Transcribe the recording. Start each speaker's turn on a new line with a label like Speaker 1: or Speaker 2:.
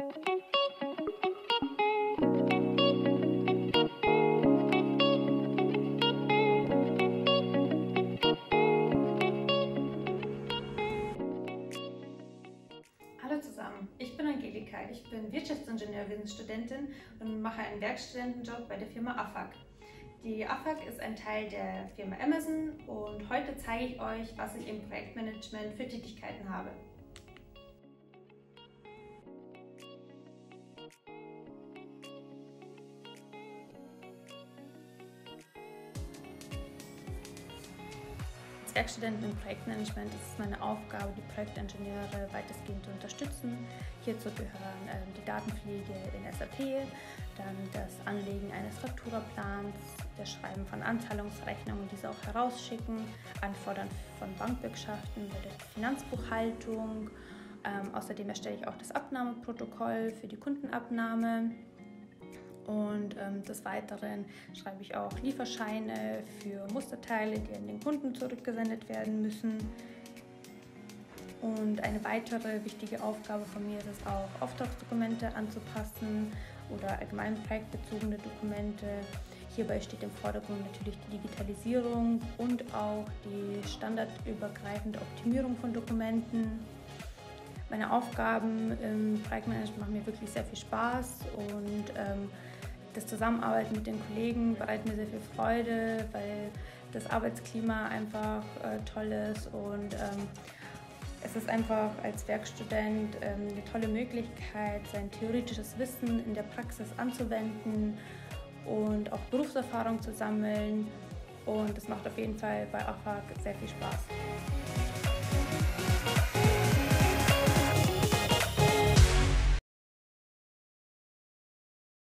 Speaker 1: Hallo zusammen, ich bin Angelika, ich bin Wirtschaftsingenieurwissensstudentin und mache einen Werkstudentenjob bei der Firma AFAG. Die AFAG ist ein Teil der Firma Amazon und heute zeige ich euch, was ich im Projektmanagement für Tätigkeiten habe. Als Werkstudentin im Projektmanagement ist es meine Aufgabe, die Projektingenieure weitestgehend zu unterstützen. Hierzu gehören die Datenpflege in SAP, dann das Anlegen eines Fakturaplans, das Schreiben von Anzahlungsrechnungen, diese auch herausschicken, Anfordern von Bankbürgschaften bei der Finanzbuchhaltung. Außerdem erstelle ich auch das Abnahmeprotokoll für die Kundenabnahme. Und des Weiteren schreibe ich auch Lieferscheine für Musterteile, die an den Kunden zurückgesendet werden müssen. Und eine weitere wichtige Aufgabe von mir ist es auch, Auftragsdokumente anzupassen oder allgemein projektbezogene Dokumente. Hierbei steht im Vordergrund natürlich die Digitalisierung und auch die standardübergreifende Optimierung von Dokumenten. Meine Aufgaben im Projektmanagement machen mir wirklich sehr viel Spaß und das Zusammenarbeiten mit den Kollegen bereitet mir sehr viel Freude, weil das Arbeitsklima einfach toll ist und es ist einfach als Werkstudent eine tolle Möglichkeit, sein theoretisches Wissen in der Praxis anzuwenden und auch Berufserfahrung zu sammeln, und das macht auf jeden Fall bei AFAG sehr viel Spaß.